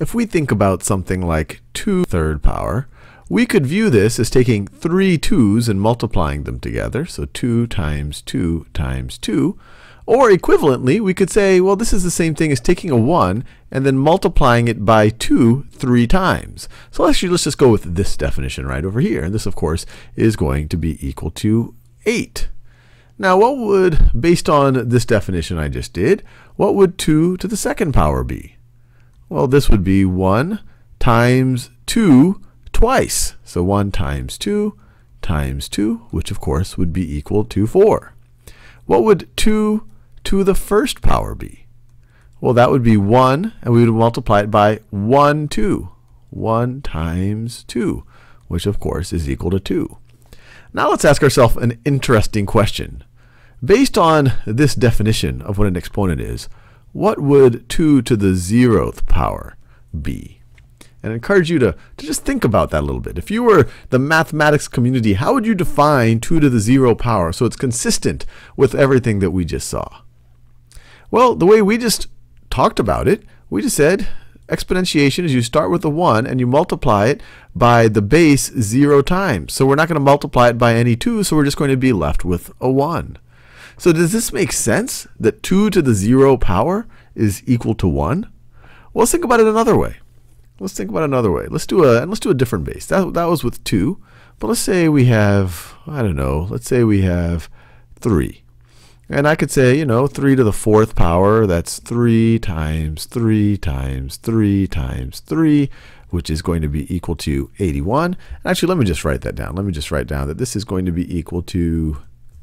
If we think about something like 2 third power, we could view this as taking 3 2's and multiplying them together. So 2 times 2 times 2. Or equivalently, we could say, well, this is the same thing as taking a 1 and then multiplying it by 2 3 times. So actually, let's just go with this definition right over here. And this, of course, is going to be equal to 8. Now, what would, based on this definition I just did, what would 2 to the second power be? Well, this would be 1 times 2 twice. So 1 times 2 times 2, which of course would be equal to 4. What would 2 to the first power be? Well, that would be 1, and we would multiply it by 1 2. 1 times 2, which of course is equal to 2. Now let's ask ourselves an interesting question. Based on this definition of what an exponent is, what would 2 to the 0th power be? And I encourage you to just think about that a little bit. If you were the mathematics community, how would you define 2 to the 0 power so it's consistent with everything that we just saw? Well, the way we just talked about it, we just said exponentiation is you start with a 1 and you multiply it by the base 0 times. So we're not going to multiply it by any 2, so we're just going to be left with a 1. So does this make sense that 2 to the 0 power is equal to 1? Well, let's think about it another way. Let's think about it another way. Let's do a different base. That was with 2, but let's say we have, I don't know, let's say we have 3. And I could say, 3 to the 4th power, that's 3 times 3 times 3 times 3, which is going to be equal to 81. Actually, let me just write that down. Let me just write down that this is going to be equal to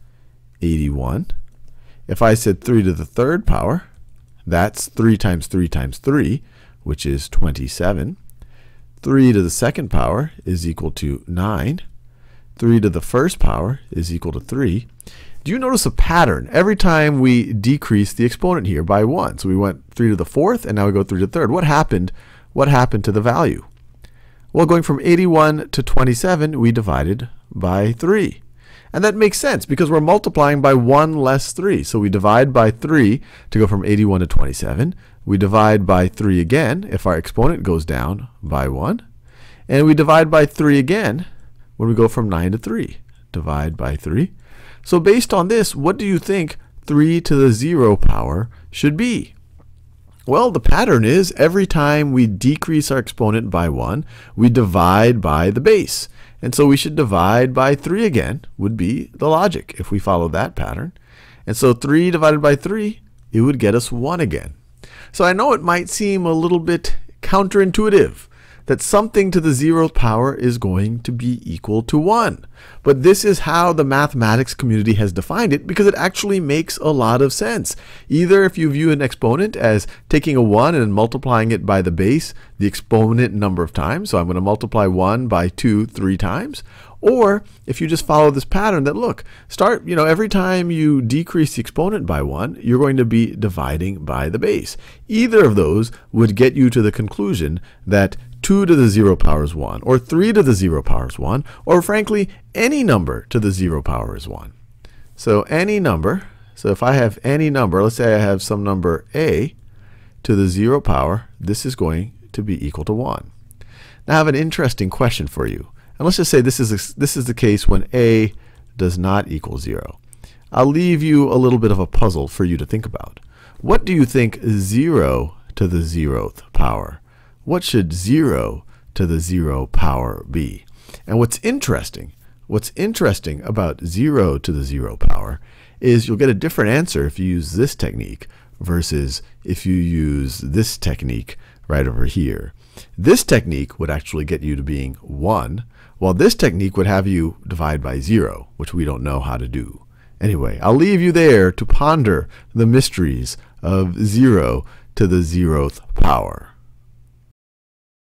81. If I said 3 to the 3rd power, that's 3 times 3 times 3, which is 27. 3 to the 2nd power is equal to 9. 3 to the 1st power is equal to 3. Do you notice a pattern? Every time we decrease the exponent here by 1. So we went 3 to the 4th, and now we go 3 to the 3rd. What happened? What happened to the value? Well, going from 81 to 27, we divided by 3. And that makes sense because we're multiplying by 1 less 3. So we divide by 3 to go from 81 to 27. We divide by 3 again if our exponent goes down by 1. And we divide by 3 again when we go from 9 to 3. Divide by 3. So based on this, what do you think 3 to the 0 power should be? Well, the pattern is every time we decrease our exponent by 1, we divide by the base. And so we should divide by 3 again, would be the logic if we follow that pattern. And so 3 divided by 3, it would get us 1 again. So I know it might seem a little bit counterintuitive that something to the 0th power is going to be equal to 1. But this is how the mathematics community has defined it because it actually makes a lot of sense. Either if you view an exponent as taking a 1 and multiplying it by the base, the exponent number of times, so I'm going to multiply 1 by 2 3 times, or if you just follow this pattern that, look, every time you decrease the exponent by 1, you're going to be dividing by the base. Either of those would get you to the conclusion that 2 to the 0 power is 1, or 3 to the 0 power is 1, or frankly, any number to the 0 power is 1. So any number, so if I have any number, let's say I have some number a to the 0 power, this is going to be equal to 1. Now I have an interesting question for you. And let's just say this is the case when a does not equal 0. I'll leave you a little bit of a puzzle for you to think about. What do you think 0 to the 0th power? What should 0 to the 0 power be? And what's interesting about 0 to the 0 power is you'll get a different answer if you use this technique versus if you use this technique right over here. This technique would actually get you to being 1, while this technique would have you divide by 0, which we don't know how to do. Anyway, I'll leave you there to ponder the mysteries of 0 to the 0th power.